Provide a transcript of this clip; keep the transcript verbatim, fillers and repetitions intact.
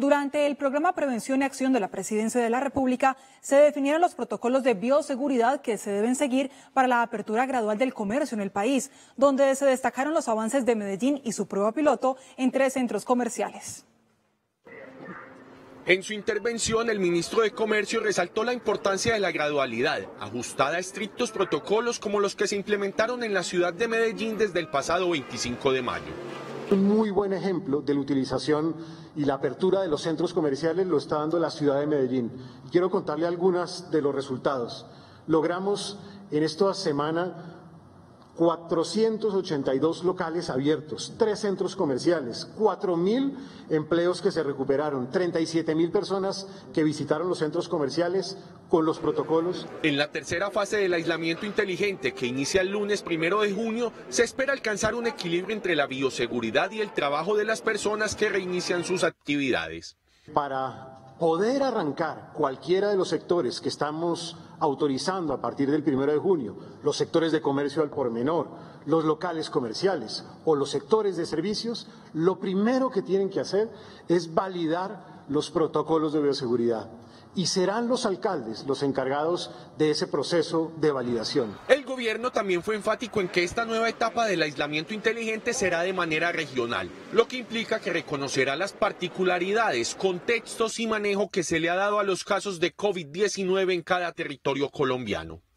Durante el programa Prevención y Acción de la Presidencia de la República se definieron los protocolos de bioseguridad que se deben seguir para la apertura gradual del comercio en el país, donde se destacaron los avances de Medellín y su prueba piloto en tres centros comerciales. En su intervención, el ministro de Comercio resaltó la importancia de la gradualidad, ajustada a estrictos protocolos como los que se implementaron en la ciudad de Medellín desde el pasado veinticinco de mayo. Un muy buen ejemplo de la utilización y la apertura de los centros comerciales lo está dando la ciudad de Medellín. Quiero contarle algunos de los resultados. Logramos en esta semana cuatrocientos ochenta y dos locales abiertos, tres centros comerciales, cuatro mil empleos que se recuperaron, treinta y siete mil personas que visitaron los centros comerciales con los protocolos. En la tercera fase del aislamiento inteligente, que inicia el lunes primero de junio, se espera alcanzar un equilibrio entre la bioseguridad y el trabajo de las personas que reinician sus actividades. Para poder arrancar cualquiera de los sectores que estamos autorizando a partir del primero de junio, los sectores de comercio al por menor, los locales comerciales o los sectores de servicios, lo primero que tienen que hacer es validar los protocolos de bioseguridad. Y serán los alcaldes los encargados de ese proceso de validación. El gobierno también fue enfático en que esta nueva etapa del aislamiento inteligente será de manera regional, lo que implica que reconocerá las particularidades, contextos y manejo que se le ha dado a los casos de COVID diecinueve en cada territorio colombiano.